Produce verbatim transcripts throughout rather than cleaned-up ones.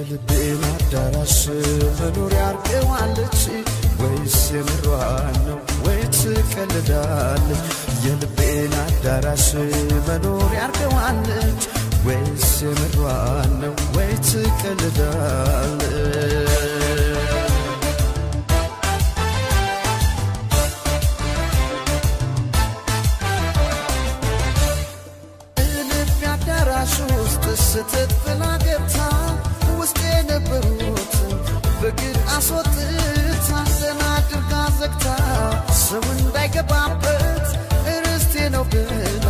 የልቤን አዳራሽ መኖሪያ አርገዋለች ወይስ የምሯን ነው ወይ ትቀልዳለች የልቤን አዳራሽ መኖሪያ አርገዋለች ወይስ የምሯን ነው ወይ ትቀልዳለች የልቤ አዳራሽ ውስጥ ስትጥላ ገብታ ውስጤ ነበሩት በግድ አስወጥታ ዘና አድርጋ ዘግታ ሰው እንዳይገባበት እርስቴ ነው ብላ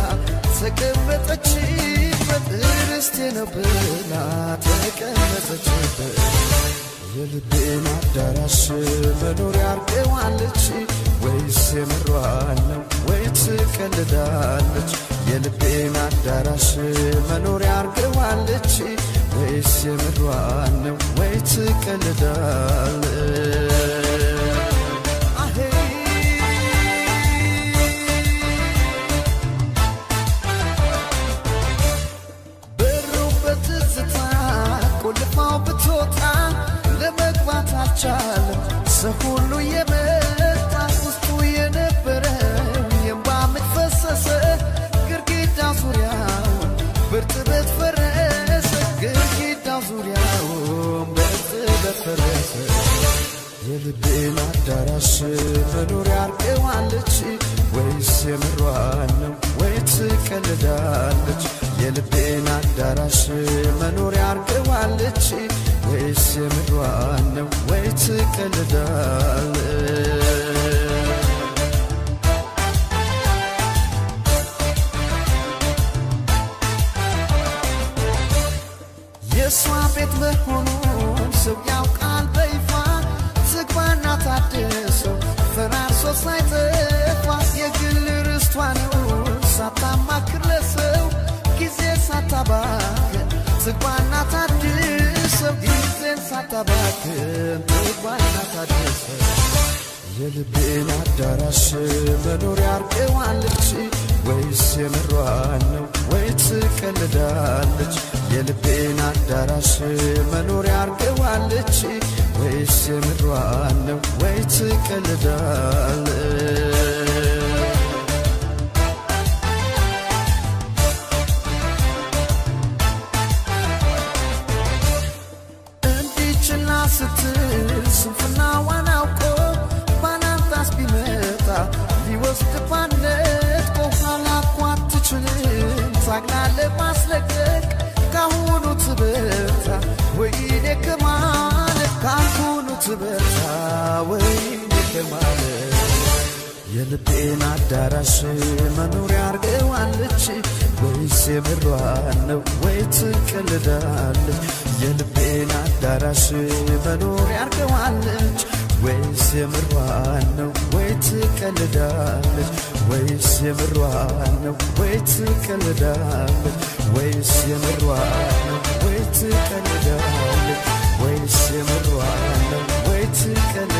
ተቀመጠችበት እርስቴ ነው ብላ ተቀመጠችበት የልቤን አዳራሽ መኖሪያ አርገዋለች ወይስ የምሯን ነው ወይ ትቀልዳለች የልቤን አዳራሽ መኖሪያ አርገዋለች ወይስ የምሯን ነው ወይ ትቀልዳለች በሩ በትዝታ ቆልፋው ብትወጣ ለመግባት አልቻለም ሰው ሁሉ የመጣ ውስጡ የነበረው የእንባ ምንጭ ፈሰሰ ግድግዳው ዙሪያውን በእርጥበት ፈረሰ ግድግዳው ዙሪያውን በእርጥበት ፈረሰ የልቤን አዳራሽ መኖሪያ አርገዋለች ወይስ የምሯን ነው ወይ ትቀልዳለች የልቤን አዳራሽ መኖሪያ አርገዋለች ወይስ የምሯን ነው ወይ ትቀልዳለች የሷ ቤት መሆኑን ሰው ያውቃል በይፋ ዝግባና ታድሰው ፈራርሶ ሳይጠፋ የግል ርስቷ ነው ሳታማክር ለሰው ጊዜ ሳታባክን ዝግባና ታድሰው ጊዜን ሳታባክን ዝግባና ታድሰው የልቤን አዳራሽ መኖሪያ አርገዋለች ወይስ የምሯን ነው ወይ ትቀልዳለች የልቤን አዳራሽ መኖሪያ አርገዋለች ወይስ የምሯን ነው ወይ ትቀልዳለች እንዲችላ ስትል ስንፍናዋን አውቆ ባላንታስ ቢመጣ ሊወስድ ባነት ቆኋላ እኮ አትችልም ታግላ ለማስለቀቅ ካሁኑ ትበርታ ወይኔ ከማለት ካሁኑ ትበርታ ወይኔ ከማለት የልቤን አዳራሽ መኖሪያ አርገዋለች ወይስ የምሯን ነው ወይ ትቀልዳለች የልቤን አዳራሽ መኖሪያ አርገዋለች ወይስ የምሯን ነው ወይ ትቀልዳለች ወይስ የምሯን ነው ወይ ትቀልዳለች ወይስ የምሯን ነው ወይ ትቀልዳለች ወይስ የምሯን ነው ወይ ትቀልዳለች